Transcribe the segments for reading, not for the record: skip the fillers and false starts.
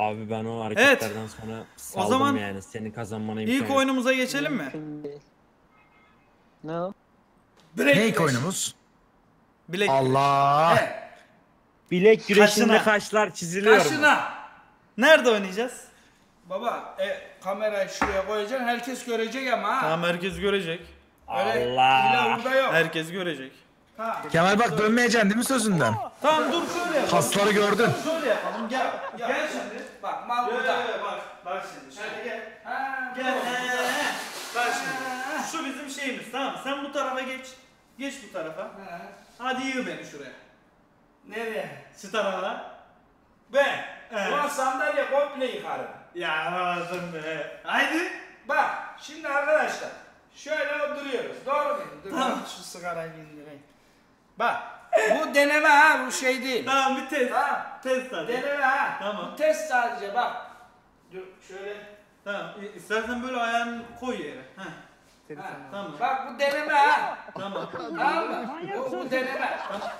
Abi ben o hareketlerden sonra saldım o zaman yani. Senin kazanmana imkan İlk yok. oyunumuza geçelim mi? Ne o? Ne oyunumuz? Bilek Allah. He. Bilek güreşinde Kaşına. kaşlar çiziliyor mu? Kaşına. Nerede oynayacağız? Baba kamerayı şuraya koyacaksın, herkes görecek ama ha. Tamam, herkes görecek. Öyle Allah. hile burada yok. Herkes görecek. Ha. Kemal bak dönmeyeceksin değil mi sözünden? Tamam, dur şöyle yapalım. Kasları gördün. Şöyle yapalım. Gel. Gel şimdi. Bak mal burada. Bak şimdi. Şöyle gel. Ha, Gel. Bak şimdi. Şu bizim şeyimiz, tamam mı? Sen bu tarafa geç. Geç bu tarafa. Ha. Hadi yığ beni şuraya. Nereye? Şu tarafa. Ben. Evet. Ulan sandalye komple yıkarım. Ya lazım be. Haydi. Bak şimdi arkadaşlar şöyle oturuyoruz. Doğru muyum? Dur Tamam. ben şu sigarayı indireyim. Bak bu deneme ha, bu şey değil. Tamam, bir test. Tamam. Test hadi. Deneme ha. Tamam. Bu test sadece bak. Dur şöyle. Tamam. İstersen böyle ayağını koy yere. Heh. Ha. Tamam. Bak bu deneme ha. Tamam. Tamam mı? Bu deneme.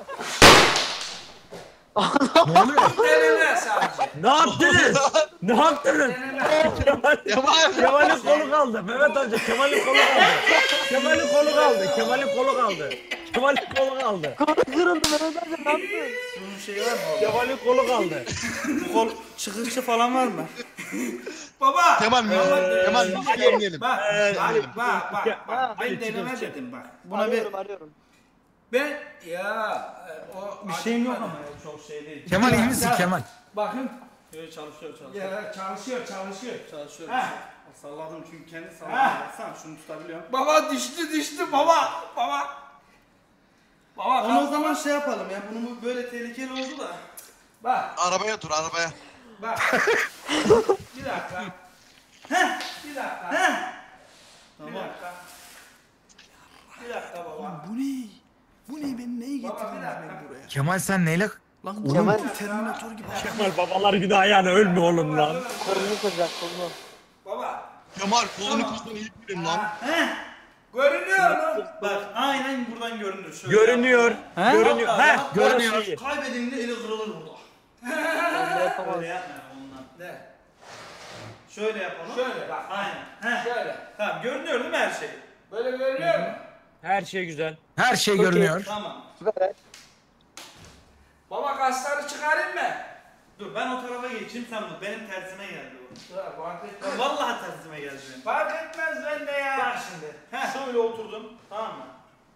Ne oluyor? Bu deneme sadece. Ne yaptınız? Ne yaptınız? Deneme. Kemal'in kolu kaldı. Mehmet amca Kemal'in kolu kaldı. Kemal'in kolu kaldı. Kemal'in kolu kaldı. Kemal'in kolu kaldı. Kırıldı Mehmet abi, ne yaptın? Bunun şeyi var mı orada? Kemal'in kolu kaldı. Kol çıkışı falan var mı? Baba. Kemal bir şey yemeyelim. Bak. Bak. Ha, Ben deneme dedim bak. Buna bir Arıyorum. Ben ya o bir şeyim yok ama çok şey değil. Kemal iyi misin Kemal? Bakın. Böyle çalışıyor. Ya çalışıyor. Çalışıyor. Ha. Salladım çünkü kendi Ha. salladım. Baksana şunu tutabiliyorum. Baba düştü baba. Baba Onu o kalk. zaman şey yapalım ya. Bunun böyle tehlikeli oldu da. Bak. Arabaya dur arabaya. Bak. Bir dakika. Bir dakika. Bir dakika. Bir dakika baba. Bu ne? Bu ne? Beni neye Baba bir getirdiniz dakika. beni buraya? Kemal sen neyle? Lan Kemal- Terminator gibi. Kemal babalar günü ayağına ölme oğlum lan. Kolunu kıracak, kolunu. Baba. Kemal kolunu kırsana iyi bilim lan. Görünüyor mu? Bak aynen buradan görünür. Şöyle Görünüyor. He? Görünüyor. Vallahi He, görünüyor. orası iyi. Kaybedince eli kırılır burada. Onu yapamaz. Öyle yapma ondan. Ne? Şöyle yapalım. Şöyle bak. Aynen. He. Şöyle. Tamam, görünüyor değil mi her şey? Böyle görünüyor mu? Her şey güzel. Her şey görünüyor. Tamam. Süper. Baba kasları çıkarayım mı? Dur ben o tarafa geçeyim, sen bu benim tersime geldi bu. Dur fark etmez. Vallahi tersime geldi benim. Fark etmez bende ya. Bak şimdi. Şöyle oturdum. Tamam mı?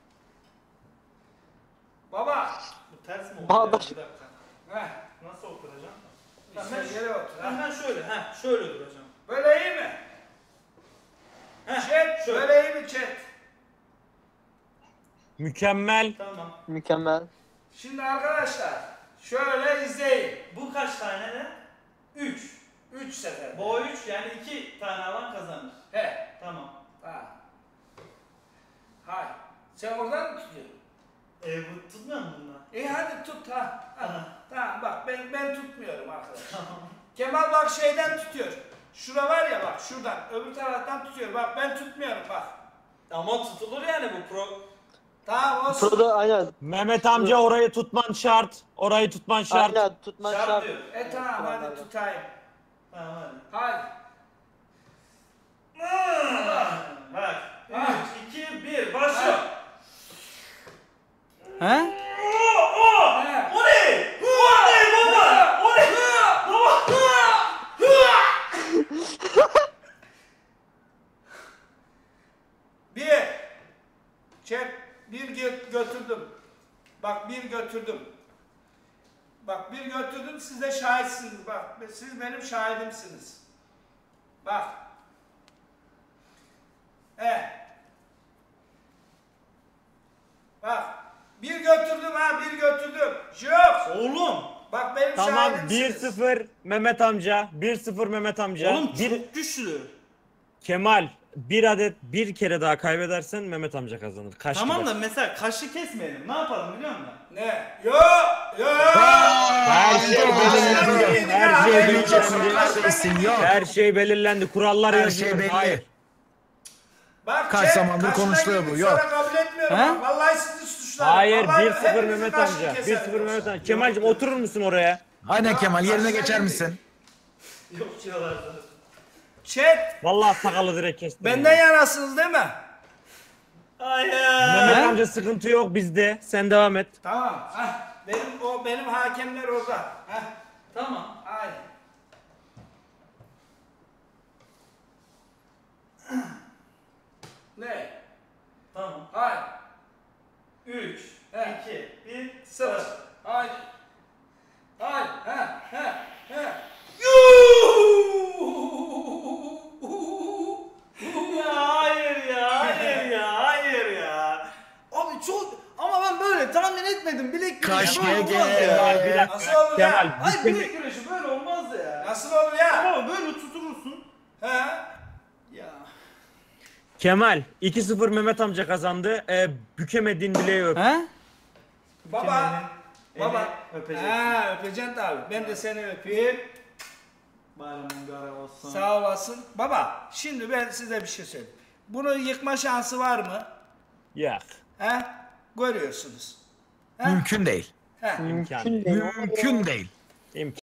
Baba. Bu ters mi oldu? Bağdaş. Bir dakika. Heh. Nasıl oturacağım? İşte yere otur. ha. Ben şöyle. Şöyle duracağım. Böyle iyi mi? Chat. şöyle. Böyle iyi mi chat? Mükemmel. Tamam. Mükemmel. Şimdi arkadaşlar şöyle izleyin. Bu kaç tane de? 3. 3 sefer. Bu 3 yani 2 tane alan kazanır. He. Tamam. Ha. Hay. Sen oradan mı tutuyorsun? Bu tutmuyor mu bunlar? İyi hadi tut ha. Tamam. Tamam bak ben tutmuyorum arkadaşlar. Kemal bak şeyden tutuyor. Şura var ya bak şuradan öbür taraftan tutuyor. Bak ben tutmuyorum bak. Ama tutulur yani bu pro. Tamam olsun. Burada aynen. Mehmet amca orayı tutman şart. Orayı tutman şart. Aynen tutman Şart şart. diyor. Tamam hadi tutayım. Tamam hadi. Hadi. Bak. Ha. 3, 2, 1 başlıyor. He? He. O ne? O ne baba? O ne? Baba. Bir. Çek. Bir götürdüm. Bak bir götürdüm. Bak bir götürdüm siz de şahitsiniz bak. Siz benim şahidimsiniz. Bak. Bak. Bir götürdüm ha bir götürdüm. Yok. Oğlum. Bak benim Tamam şahidimsiniz. 1-0 Mehmet amca. 1-0 Mehmet amca. Oğlum Bir çok güçlü. Kemal bir adet bir kere daha kaybedersen Mehmet amca kazanır. Kaç Tamam gider? da mesela kaşı kesmeyelim. Ne yapalım biliyor musun? Ne? Yok. Her şey belirlendi. Her şey belirlendi. Kesin yok. Her şey belirlendi. Kurallar Her yazıyor. şey belli. Hayır. Bak Kaç zamandır konuşuluyor bu, yok. Kabul etmiyorum. He? Bak, vallahi sizi suçlarım. Hayır Vallahi 1-0 hepinizin Mehmet kaşını amca. keserim 1-0 Mehmet yoksa. amca. Kemal'cim oturur musun oraya? Aynen Kemal yerine geçer misin? Yok diyorlar zaten. Chat, Vallahi sakalı direkt kestim. benden yanasınız değil mi? Hayır. Mehmet amca sıkıntı yok bizde. Sen devam et. Tamam. Heh. Benim hakemler orada. Heh. Tamam. Aynen. Ne? Tamam. Hayır. 3, He. 2, 1, 0. 0. Hayır. Hayır. He. Ya hayır ya, hayır ya, hayır ya. Abi çok ama ben böyle tahmin etmedim. Bilek güreşi Karşıya böyle olmaz gel. ya. Bir dakika. Nasıl olur ya? Kemal, Hayır biz bilek güreşi böyle olmaz ya. Nasıl olur ya? Ama böyle tuturursun. He? Ya. Kemal 2-0 Mehmet amca kazandı. Bükemediğin bileği öp. He? Baba. Baba. Öpeceksin. Ha, öpeceksin tabii. Ben de seni öpeyim. Bayramın mübarek olsun. Sağ olasın. Baba, şimdi ben size bir şey söyleyeyim. Bunu yıkma şansı var mı? Yak. He? Görüyorsunuz. He? Mümkün değil. He. İmkan. Mümkün değil. Mümkün değil.